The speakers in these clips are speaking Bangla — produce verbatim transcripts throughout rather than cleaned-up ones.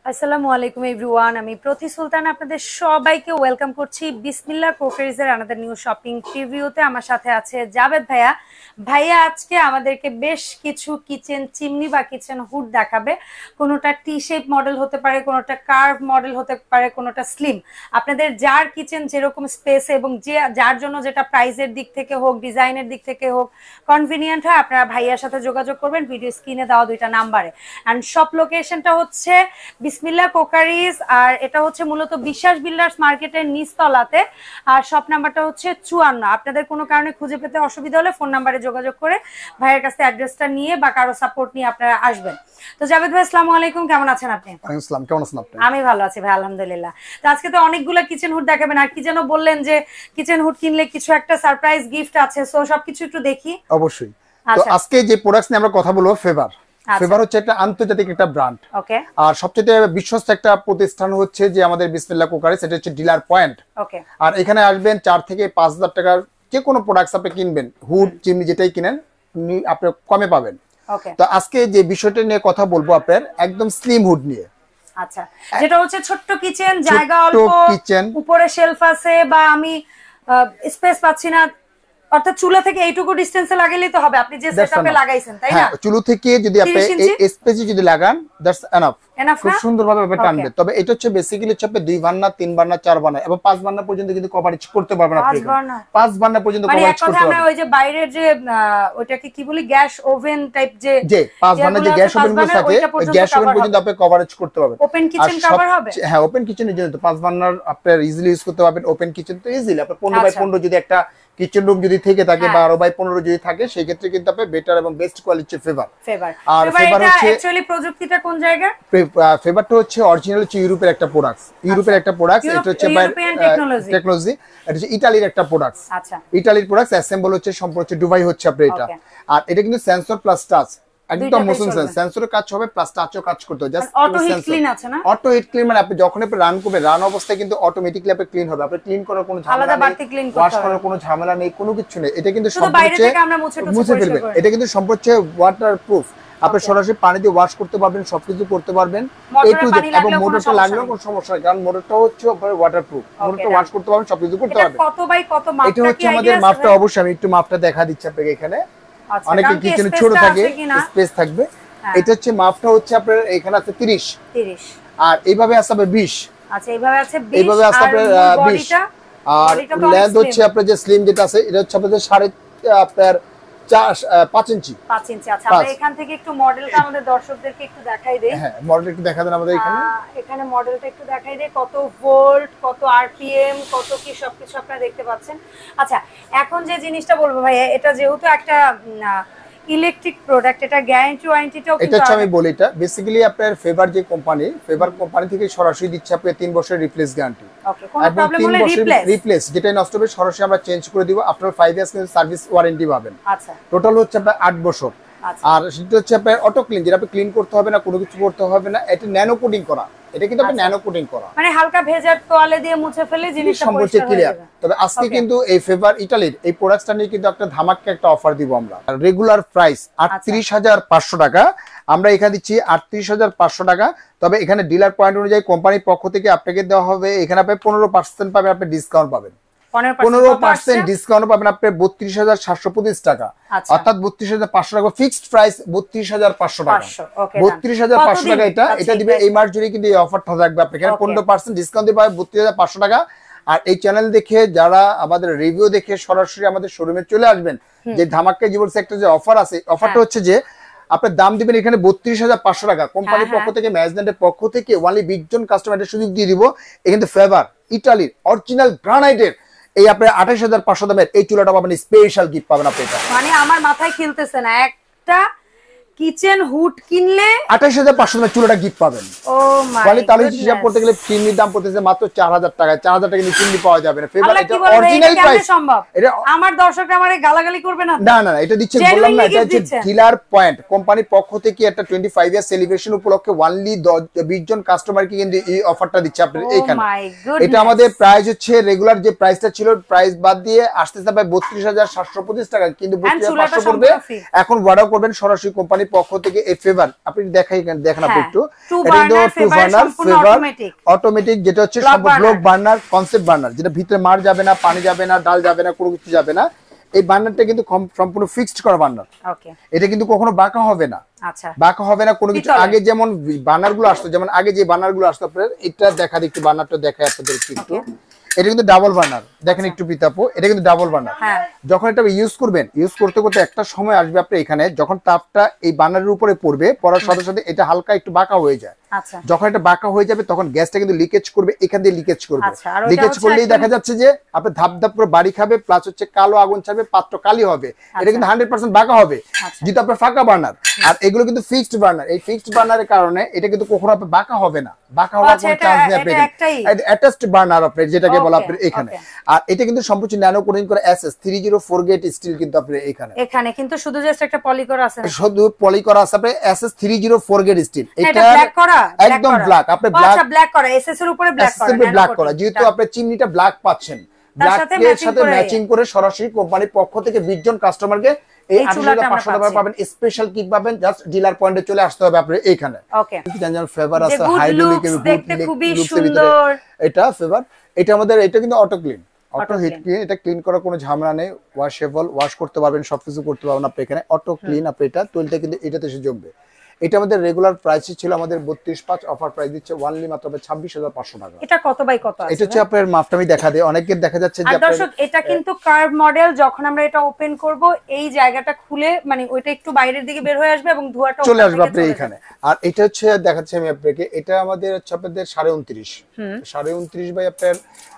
আসসালামু আলাইকুম এভরিওয়ান, আমি প্রতি সুলতান আপনাদের সবাইকে ওয়েলকাম করছি বিসমিল্লাহ ক্রোকারিজের আনাদার নিউ শপিং প্রিভিউতে। আমার সাথে আছে জাবেদ ভাইয়া। ভাইয়া আজকে আমাদেরকে বেশ কিছু কিচেন চিমনি বা কিচেন হুড দেখাবে। কোনোটা টি শেপ মডেল হতে পারে, কোনোটা কার্ভ মডেল হতে পারে, কোনোটা স্লিম। আপনাদের যার কিচেন যেরকম স্পেস এবং যে যার জন্য যেটা প্রাইসের দিক থেকে হোক, ডিজাইনের দিক থেকে হোক কনভিনিয়েন্ট হয়, আপনারা ভাইয়ার সাথে যোগাযোগ করবেন ভিডিও স্ক্রিনে দেওয়া দুইটা নাম্বারে। অ্যান্ড শপ লোকেশনটা হচ্ছে বিসমিল্লাহ কোকারিজ, আর এটা হচ্ছে মূলত বিশ্বাস বিল্ডার্স মার্কেটের নিচতলাতে। আর শপ নাম্বারটা হচ্ছে চুয়ান্ন। আপনাদের কোনো কারণে খুঁজে পেতে অসুবিধা হলে ফোন নাম্বারে যোগাযোগ করে ভাইয়ের কাছে অ্যাড্রেসটা নিয়ে বা কারো সাপোর্ট নিয়ে আপনারা আসবেন। তো জাবেদ ভাই আসসালামু আলাইকুম, কেমন আছেন আপনি? ওয়ালাইকুম আসসালাম, কেমন আছেন আপনি? আমি ভালো আছি ভাই, আলহামদুলিল্লাহ। তো আজকে তো অনেকগুলো কিচেন হুড দেখাবেন, আর কি যেন বললেন যে কিচেন হুড কিনলে কিছু একটা সারপ্রাইজ গিফট আছে, সো সবকিছু একটু দেখি। অবশ্যই। তো আজকে যে প্রোডাক্টস নিয়ে আমরা কথা বলবো, ফেভার। ফেভার হচ্ছে একটা আন্তর্জাতিক একটা ব্র্যান্ড। ওকে। আর সবচেয়ে বিশ্বস্ত একটা প্রতিষ্ঠান হচ্ছে যে আমাদের বিসমিল্লাহ কোকারিজ, এটা হচ্ছে ডিলার পয়েন্ট। ওকে। আর এখানে আসবেন চার থেকে পাঁচ হাজার টাকার যে কোনো প্রোডাক্টস আপনি কিনবেন, হুড চিমনি যেটাই কিনেন আপনি কমে পাবেন। ওকে। তো আজকে যে বিষয়টা নিয়ে কথা বলবো আপনার একদম স্লিম হুড নিয়ে। আচ্ছা, যেটা হচ্ছে ছোট্ট কিচেন, জায়গা অল্প, কিচেন, উপরে শেলফ আছে বা আমি স্পেস পাচ্ছি না, অর্থাৎ চুলা থেকে এইটুকু ডিসটেন্সে লাগাইলেই তো হবে। আপনি যে সেটআপে লাগাইছেন তাই না? হ্যাঁ, চুলা থেকে যদি আপনি এই স্পেসে যদি লাগান দ্যাটস এনাফ, খুব সুন্দরভাবে আপনি টানবে। তবে এটা হচ্ছে বেসিক্যালি হচ্ছে আপনি দুই বান্না, তিন বান্না, চার বান্না এবং পাঁচ বান্না পর্যন্ত কিন্তু কভারেজ করতে পারবেন আপনি। পাঁচ বান্না পর্যন্ত কভারেজ করতে পারবেন। মানে ওই যে বাইরের যে ওইটাকে কি বলি, গ্যাস ওভেন টাইপ যে যে পাঁচ বান্না যে গ্যাস ওভেন গুলো থাকে, ওই গ্যাস ওভেন পর্যন্ত আপনি কভারেজ করতে পারবেন। ওপেন কিচেন কভার হবে। হ্যাঁ, ওপেন কিচেনের জন্য তো পাঁচ বান্নার আপনি ইজিলি ইউজ করতে পারবেন। ওপেন কিচেন তো ইজিলি আপনি পনেরো বাই পনেরো যদি একটা কিচেন রুম যদি থেকে থাকে, বারো বাই পনেরো যদি থাকে, সেই ক্ষেত্রে কিন্তু আপনি বেটার এবং বেস্ট কোয়ালিটির ফেভার। ফেভার আর ফেভার হচ্ছে অ্যাকচুয়ালি প্রযুক্তিটা কোন জায়গা? ফেভারটা হচ্ছে অরিজিনাল হচ্ছে ইউরোপের একটা প্রোডাক্ট। ইউরোপের একটা প্রোডাক্ট, এটা হচ্ছে টেকনোলজি। এটা হচ্ছে ইতালির একটা প্রোডাক্ট। আচ্ছা, ইতালির প্রোডাক্ট অ্যাসেম্বল হচ্ছে সম্পূর্ণ হচ্ছে দুবাই হচ্ছে আপনি এটা। আর এটা কিন্তু সেন্সর প্লাস টাচ, একদম মোশন সেন্স, সেন্সরের কাজ হবে প্লাস টাচও কাজ করতে হবে। জাস্ট অটো হিট ক্লিন আছে না? অটো হিট ক্লিন মানে আপনি যখন আপনি রান করবেন, রান অবস্থায় কিন্তু অটোমেটিক্যালি আপনি ক্লিন হবে। আপনি ক্লিন করার কোনো ঝামেলা নেই, ওয়াশ করার কোনো ঝামেলা নেই, কোনো কিছু নেই। এটা কিন্তু সম্পূর্ণ মুছে ফেলবেন। এটা কিন্তু সম্পূর্ণ ওয়াটারপ্রুফ। আপনি সরাসরি পানি দিয়ে ওয়াশ করতে পারবেন, সবকিছু করতে পারবেন এ টু জেড। এবং মোটরটা লাগলেও কোনো সমস্যা নেই, কারণ মোটরটা হচ্ছে ওয়াটারপ্রুফ। মোটরটা ওয়াশ করতে পারবেন, সবকিছু করতে পারবেন। কত বাই কত মাপটা? এটা হচ্ছে আমাদের মাপটা। অবশ্যই আমি একটু মাপটা দেখা দিচ্ছি আপনাকে। এখানে অনেকে কিচেনে ছোট থাকে, স্পেস থাকবে। এটা হচ্ছে মাপটা হচ্ছে আপনার এখানে আছে তিরিশ, আর এইভাবে আছে আপনার বিশ। আচ্ছা, এইভাবে আছে বিশ, এইভাবে আছে আপনার বিশ। আর লেন্থ হচ্ছে আপনার যে স্লিম যেটা আছে, এটা হচ্ছে আপনাদের সাড়ে আপনার পাঁচ ইঞ্চি। পাঁচ ইঞ্চি। আচ্ছা, আমরা এখান থেকে একটু মডেলটা আমাদের দর্শকদেরকে একটু দেখাই দেই। হ্যাঁ, মডেলটা একটু দেখা দেন আমাদের এখানে। এখানে মডেলটা একটু দেখাই দেই, কত ভোল্ট, কত আরপিএম, কত কি সবকিছু আপনারা দেখতে পাচ্ছেন। আচ্ছা, এখন যে জিনিসটা বলবো ভাই, এটা যেহেতু একটা ইলেকট্রিক প্রোডাক্ট, এটা গ্যারান্টি ওয়ারেন্টিটাও কিন্তু এটা আমি বলি, এটা বেসিক্যালি আপনার ফেভার যে কোম্পানি, ফেভার কোম্পানি থেকে সরাসরি দিচ্ছে আপনি তিন বছরের রিপ্লেস গ্যারান্টি। ওকে, কোনো প্রবলেম হলে রিপ্লেস রিপ্লেস যেটাই নষ্ট হবে সরাসরি আমরা চেঞ্জ করে দিব। আফটার পাঁচ ইয়ার্স কিন্তু সার্ভিস ওয়ারেন্টি পাবেন। আচ্ছা, টোটাল হচ্ছে আপনার আট বছর। আর সেটা হচ্ছে আপনার অটো ক্লিন, যেটা আপনি ক্লিন করতে হবে না, কোনো কিছু করতে হবে না। এটা ন্যানো কোটিং করা, এটা কিন্তু আপনি ন্যানো কোটিং করা, মানে হালকা ভেজার তোয়ালে দিয়ে মুছে ফেলে জিনিসটা পরিষ্কার হয়ে যাবে। তবে আজকে কিন্তু এই ফেভার ইতালির এই প্রোডাক্টটা নিয়ে কিন্তু একটা ধামাকা একটা অফার দিব আমরা। রেগুলার প্রাইস আটত্রিশ হাজার পাঁচশো টাকা, আমরা এখানে দিচ্ছি আটত্রিশ হাজার পাঁচশো টাকা। তবে এখানে ডিলার পয়েন্ট অনুযায়ী কোম্পানির পক্ষ থেকে আপনাকে দেওয়া হবে, এখানে আপনি পনেরো পার্সেন্ট পাবেন, আপনি ডিসকাউন্ট পাবেন। পনেরো পার্সেন্ট ডিসকাউন্ট পাবেন আপনি বত্রিশ হাজার সাতশো পঁচিশ টাকা, অর্থাৎ বত্রিশ হাজার পাঁচশো টাকা ফিক্সড প্রাইস, বত্রিশ হাজার পাঁচশো টাকা। বত্রিশ হাজার পাঁচশো টাকা এটা এটা দিবে এই মাস জুড়ে কিন্তু এই অফারটা থাকবে। আপনি এখানে পনেরো পার্সেন্ট ডিসকাউন্ট দিয়ে পাবেন বত্রিশ হাজার পাঁচশো টাকা। আর এই চ্যানেল দেখে যারা আমাদের রিভিউ দেখে সরাসরি আমাদের শোরুমে চলে আসবেন, যে ধামাকা জীবন একটা যে অফার আছে, অফারটা হচ্ছে যে আপনার দাম দিবেন এখানে বত্রিশ হাজার পাঁচশো টাকা। কোম্পানির পক্ষ থেকে, ম্যানেজমেন্টের পক্ষ থেকে ওনলি বিশ জন কাস্টমারের সুযোগ দিয়ে দিব। এখানে ফেভার ইতালির অরিজিনাল গ্রানাইটের এই আপনার আঠাশ হাজার পাঁচশো দামের এই চুলাটা পাবেন, স্পেশাল গিফট পাবেন আপনি। এটা মানে আমার মাথায় খেলতেছে না, একটা কিচেন হুড কিনলে আঠাশ হাজার পাঁচশো টাকা চুলাটা গিফট পাবেন। ও মাই গড, তাহলে হিসাব করতে গেলে চিনির দাম পড়তেছে মাত্র চার হাজার টাকা। চার হাজার টাকা নিয়ে চিনি পাওয়া যাবে না। ফেভার এটা অরিজিনাল প্রাইস সম্ভব। এটা আমার দর্শকরা আমারে গালাগালি করবে না? না না, এটা দিচ্ছে বললাম না, এটা হচ্ছে ডিলার পয়েন্ট কোম্পানির পক্ষ থেকে একটা পঁচিশ ইয়ার সেলিব্রেশন উপলক্ষে ওনলি বিশ জন কাস্টমারকে কিন্তু এই অফারটা দিচ্ছে আপনাদের এখানে। এটা আমাদের প্রাইস হচ্ছে রেগুলার যে প্রাইসটা ছিল, প্রাইস বাদ দিয়ে আসতে যাবে বত্রিশ হাজার সাতশো পঁচিশ টাকা, কিন্তু বত্রিশ হাজার পাঁচশো পড়বে। এখন অর্ডার করবেন সরাসরি কোম্পানির কোম্পানির পক্ষ থেকে এই ফেভার আপনি দেখাই দেখেন আপনি একটু এটা কিন্তু টু বার্নার ফেভার অটোমেটিক, যেটা হচ্ছে ব্লক বার্নার কনসেপ্ট বার্নার, যেটা ভিতরে মার যাবে না, পানি যাবে না, ডাল যাবে না, কোনো কিছু যাবে না। এই বার্নারটা কিন্তু সম্পূর্ণ ফিক্সড করা বার্নার। ওকে, এটা কিন্তু কখনো বাঁকা হবে না। আচ্ছা, বাঁকা হবে না কোনো কিছু। আগে যেমন বার্নার গুলো আসতো, যেমন আগে যে বার্নার গুলো আসতো আপনার, এটা দেখা দিই একটু, বার্নারটা দেখাই আপনাদের একটু। এটা কিন্তু ডাবল বার্নার, দেখেন একটু পিতাপো, এটা কিন্তু ডাবল বার্নার। যখন এটা ইউজ করবেন, ইউজ করতে করতে একটা সময় আসবে আপনি এখানে, যখন তাপটা এই বার্নারের উপরে পড়বে, পড়ার সাথে সাথে এটা হালকা একটু বাঁকা হয়ে যায়। যখন এটা বাঁকা হয়ে যাবে তখন গ্যাসটা কিন্তু লিকেজ করবে, এখান দিয়ে লিকেজ করবে। লিকেজ করলেই দেখা যাচ্ছে যে আপনি ধাপ ধাপ করে বাড়ি খাবে, প্লাস হচ্ছে কালো আগুন ছাড়বে, পাত্র কালি হবে। এটা কিন্তু হান্ড্রেড পার্সেন্ট বাঁকা হবে যেটা আপনার ফাঁকা বার্নার। আর এগুলো কিন্তু ফিক্সড বার্নার। এই ফিক্সড বার্নারের কারণে এটা কিন্তু কখনো আপনার বাঁকা হবে না, বাঁকা হওয়ার কোনো চান্স নেই। আপনি অ্যাটাচড বার্নার আপনি যেটাকে বলা আপনি এখানে। আর এটা কিন্তু সম্পূর্ণ ন্যানো কোটিং করে SS three zero four grade steel কিন্তু আপনি এখানে এখানে কিন্তু শুধু জাস্ট একটা পলি করা আছে, শুধু পলি করা আছে আপনি SS three zero four grade steel. এটা ব্ল্যাক করা, একদম ব্ল্যাক। আপনি ব্ল্যাক, আচ্ছা ব্ল্যাক করা, এসএস এর উপরে ব্ল্যাক করা, ব্ল্যাক করা, যেহেতু আপনি চিমনিটা ব্ল্যাক পাচ্ছেন, ব্ল্যাকের সাথে ম্যাচিং করে সরাসরি কোম্পানির পক্ষ থেকে বিশ জন কাস্টমারকে এই আঠাশ হাজার পাঁচশো টাকা পাবেন, স্পেশাল কিট পাবেন। জাস্ট ডিলার পয়েন্টে চলে আসতে হবে আপনার এইখানে। ওকে, জানেন ফেভার আছে, হাইড্রোলিক এর দেখতে খুবই সুন্দর। এটা ফেভার, এটা আমাদের, এটা কিন্তু auto clean, auto heat clean. এটা ক্লিন করার কোনো ঝামেলা নেই, ওয়াশেবল, ওয়াশ করতে পারবেন, সবকিছু করতে পারবেন আপনি এখানে। অটো ক্লিন আপনি, এটা তৈলটা কিন্তু এটাতে এসে জমবে। এটা আমাদের রেগুলার প্রাইস ছিল আমাদের বত্রিশ পাঁচ, অফার প্রাইস দিচ্ছে ওয়ানলি মাত্র ছাব্বিশ হাজার পাঁচশো টাকা। এটা কত বাই কত আছে? এটা হচ্ছে আপনার মাপটা আমি দেখা দেই, অনেকের দেখা যাচ্ছে যে দর্শক এটা কিন্তু কার্ভ মডেল। যখন আমরা এটা ওপেন করব এই জায়গাটা খুলে মানে ওইটা একটু বাইরের দিকে বের হয়ে আসবে এবং ধোঁয়াটা চলে আসবে আপনি এখানে। আর এটা হচ্ছে দেখাচ্ছি আমি আপনাকে, এটা আমাদের হচ্ছে আপনাদের সাড়ে উনত্রিশ সাড়ে উনত্রিশ বাই আপনার,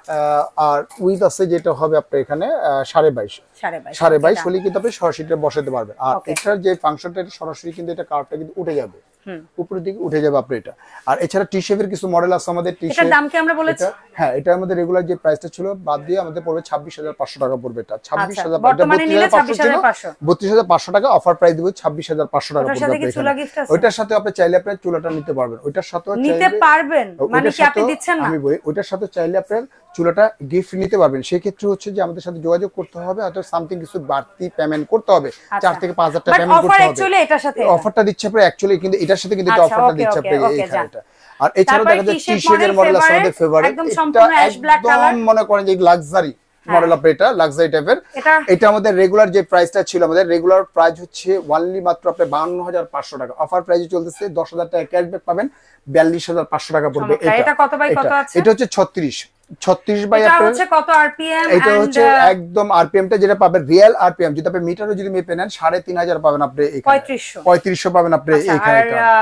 আর উইথ আছে যেটা হবে আপনার এখানে সাড়ে বাইশ সাড়ে বাইশ হলে কিন্তু আপনি সরাসরি বসাতে পারবেন। আর এটার যে ফাংশনটা সরাসরি কিন্তু এটা কার্ভটা কিন্তু উঠে যাবে, উপরের দিকে উঠে যাবে আপনি এটা। আর এছাড়া টি শেপের কিছু মডেল আছে আমাদের। টি শেপ এটার দাম কি আমরা বলেছি? হ্যাঁ, এটা আমাদের রেগুলার যে প্রাইসটা ছিল বাদ দিয়ে আমাদের পড়বে ছাব্বিশ হাজার পাঁচশো টাকা পড়বে। এটা ছাব্বিশ হাজার, বর্তমানে নিলে ছাব্বিশ হাজার পাঁচশো, বত্রিশ হাজার পাঁচশো টাকা অফার প্রাইস দিব, ছাব্বিশ হাজার পাঁচশো টাকা পড়বে আপনাদের। ওইটার সাথে আপনি চাইলে আপনি চুলাটা নিতে পারবেন, ওইটার সাথেও নিতে পারবেন, মানে কি আপনি দিচ্ছেন না? আমি বলি ওইটার সাথে চাইলে আপনি চুলাটা গিফট নিতে পারবেন। সেই ক্ষেত্রে হচ্ছে যে আমাদের সাথে যোগাযোগ করতে হবে, হয়তো সামথিং কিছু বাড়তি পেমেন্ট করতে হবে, চার থেকে পাঁচ হাজার টাকা পেমেন্ট করতে হবে। অফার অ্যাকচুয়ালি এটার সাথে অফারটা দিচ্ছে আপনি অ্যাকচুয়ালি, কিন্তু এটার সাথে কিন্তু এটা অফারটা দিচ্ছে আপনি এইখানে এটা। আর এছাড়াও দেখা যাচ্ছে টি শেপের মডেল আছে আমাদের ফেভারিট, একদম সম্পূর্ণ অ্যাশ ব্ল্যাক কালার, মনে করেন যে লাক্সারি মডেল আপনি, এটা লাক্সারি টাইপের। এটা আমাদের রেগুলার যে প্রাইসটা ছিল, আমাদের রেগুলার প্রাইস হচ্ছে ওয়ানলি মাত্র আপনি বাউন্ন হাজার পাঁচশো টাকা, অফার প্রাইসে চলতেছে দশ হাজার টাকা ক্যাশব্যাক পাবেন, বিয়াল্লিশ হাজার পাঁচশো টাকা পড়বে। এটা কত বাই কত আছে? এটা হচ্ছে ছত্রিশ ছত্রিশ বাই আপনার, এটা হচ্ছে কত আরপিএম? এটা হচ্ছে একদম আরপিএম টা যেটা পাবেন রিয়েল আরপিএম, যেটা আপনি মিটারও যদি মেপে নেন সাড়ে তিন হাজার পাবেন আপনি এখানে, পঁয়ত্রিশশো পঁয়ত্রিশশো পাবেন আপনি এখানে।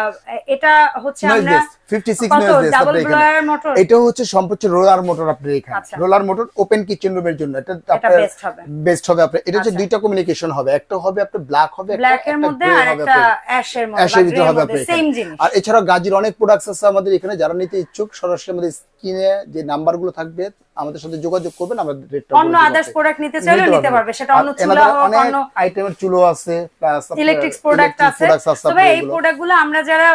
এটা হচ্ছে আমরা পঞ্চাশ নয়েজ ডাবল ব্লোয়ার মোটর, এটা হচ্ছে সম্পূর্ণ রোলার মোটর আপনি এখানে, রোলার মোটর ওপেন কিচেন রুমের জন্য এটা আপনার বেস্ট হবে, বেস্ট হবে আপনি। এটা হচ্ছে দুইটা কমিউনিকেশন হবে, একটা হবে আপনার ব্ল্যাক হবে, ব্ল্যাক এর মধ্যে আর একটা অ্যাশের মধ্যে, অ্যাশের ভিতরে হবে আপনি সেম জিনিস। আর এছাড়া গাজির অনেক প্রোডাক্টস আছে আমাদের এখানে, যারা নিতে ইচ্ছুক সরাসরি আমাদের স্ক্রিনে যে নাম্বারগুলো থাকবে আমাদের সাথে যোগাযোগ করবেন, আমরা রেটটা অন্য আদার্স প্রোডাক্ট নিতে চাইলে নিতে পারবে, সেটা অন্য চুলা হোক, অন্য আইটেমের চুলো আছে, প্লাস ইলেকট্রিক প্রোডাক্ট আছে। তবে এই প্রোডাক্টগুলো আমরা যারা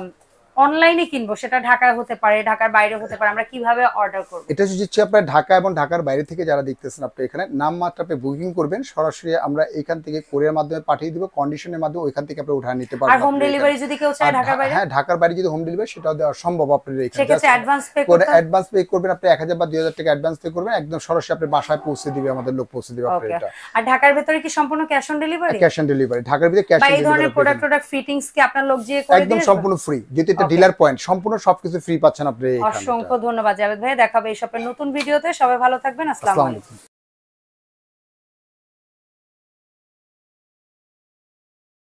অনলাইনে কিনবো, সেটা ঢাকায় হতে পারে, ঢাকার বাইরে হতে পারে, আমরা কিভাবে অর্ডার করব? এটা হচ্ছে আপনার ঢাকা এবং ঢাকার বাইরে থেকে যারা দেখতেছেন আপনি এখানে নাম মাত্র আপনি বুকিং করবেন, সরাসরি আমরা এখান থেকে কুরিয়ার মাধ্যমে পাঠিয়ে দিব, কন্ডিশনের মাধ্যমে ওইখান থেকে আপনি উঠায় নিতে পারবেন। আর হোম ডেলিভারি যদি কেউ চায় ঢাকার বাইরে? হ্যাঁ, ঢাকার বাইরে যদি হোম ডেলিভারি সেটাও দেওয়া সম্ভব আপনাদের এখানে। সেক্ষেত্রে অ্যাডভান্স পে করতে হবে, অ্যাডভান্স পে করবেন আপনি এক হাজার বা দুই হাজার টাকা অ্যাডভান্স পে করবেন, একদম সরাসরি আপনার বাসায় পৌঁছে দিবে, আমাদের লোক পৌঁছে দিবে আপনাদের এটা। আর ঢাকার ভিতরে কি সম্পূর্ণ cash on delivery? Cash on delivery, ঢাকার ভিতরে ক্যাশ অন ডেলিভারি। এই ধরনের প্রোডাক্ট প্রোডাক্ট ফিটিংস কি আপনার লোক যে করে দিবে? একদম সম্পূর্ণ ফ্রি, যেহেতু এটা ডিলার পয়েন্ট, সম্পূর্ণ সবকিছু ফ্রি পাচ্ছেন আপনি এখানে। অসংখ্য ধন্যবাদ জাভেদ ভাই, দেখাবে এই সবের নতুন ভিডিওতে। সবাই ভালো থাকবেন, আসসালামু আলাইকুম।